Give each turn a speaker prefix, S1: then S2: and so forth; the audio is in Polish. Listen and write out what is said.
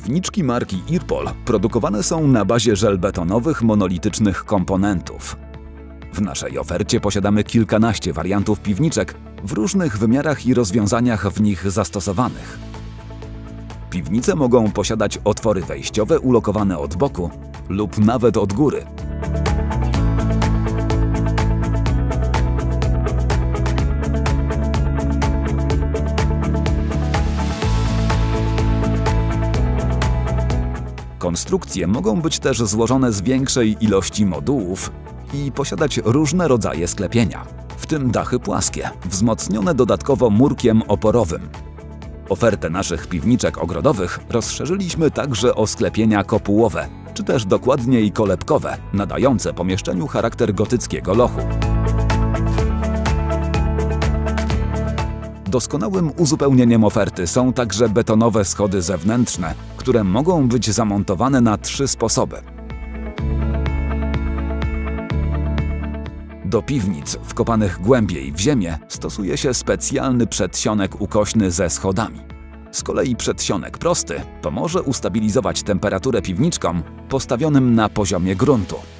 S1: Piwniczki marki Irpol produkowane są na bazie żelbetonowych monolitycznych komponentów. W naszej ofercie posiadamy kilkanaście wariantów piwniczek w różnych wymiarach i rozwiązaniach w nich zastosowanych. Piwnice mogą posiadać otwory wejściowe ulokowane od boku lub nawet od góry. Konstrukcje mogą być też złożone z większej ilości modułów i posiadać różne rodzaje sklepienia, w tym dachy płaskie, wzmocnione dodatkowo murkiem oporowym. Ofertę naszych piwniczek ogrodowych rozszerzyliśmy także o sklepienia kopułowe, czy też dokładniej kolebkowe, nadające pomieszczeniu charakter gotyckiego lochu. Doskonałym uzupełnieniem oferty są także betonowe schody zewnętrzne, które mogą być zamontowane na 3 sposoby. Do piwnic wkopanych głębiej w ziemię stosuje się specjalny przedsionek ukośny ze schodami. Z kolei przedsionek prosty pomoże ustabilizować temperaturę piwniczkom postawionym na poziomie gruntu.